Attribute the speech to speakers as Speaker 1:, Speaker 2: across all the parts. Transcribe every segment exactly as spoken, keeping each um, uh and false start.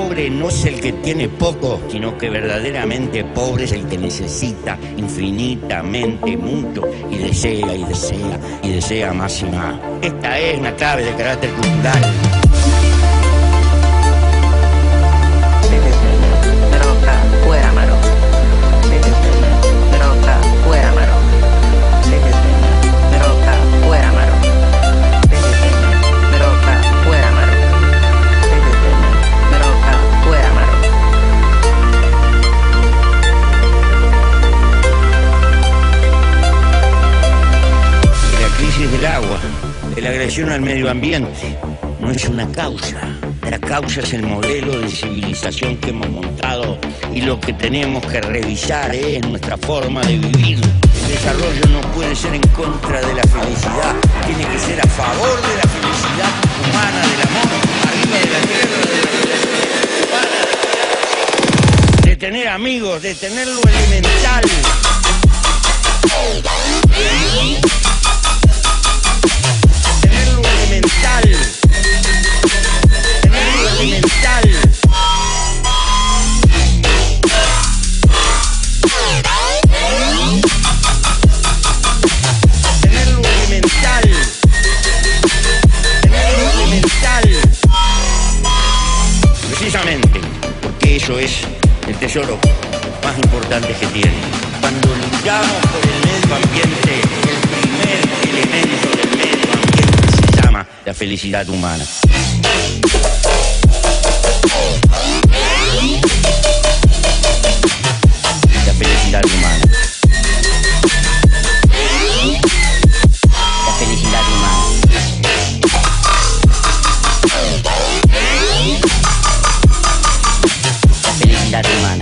Speaker 1: pobre no es el que tiene poco, sino que verdaderamente pobre es el que necesita infinitamente mucho y desea y desea y desea más y más. Esta es una clave de carácter cultural. Del agua, de la agresión al medio ambiente, no es una causa. La causa es el modelo de civilización que hemos montado y lo que tenemos que revisar es nuestra forma de vivir. El desarrollo no puede ser en contra de la felicidad, tiene que ser a favor de la felicidad humana, del amor, arriba de la tierra, de la relación humana, de tener amigos, de tener lo elemental. Elemental, tener lo elemental. Tener lo elemental. Tener lo elemental. Precisamente porque eso es el tesoro más importante que tiene. Cuando luchamos por el medio ambiente, el primer elemento del medio ambiente se llama la felicidad humana. La felicidad humana. La felicidad humana. La felicidad humana.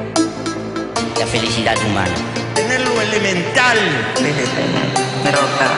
Speaker 1: La felicidad humana. Tener lo elemental.
Speaker 2: Pero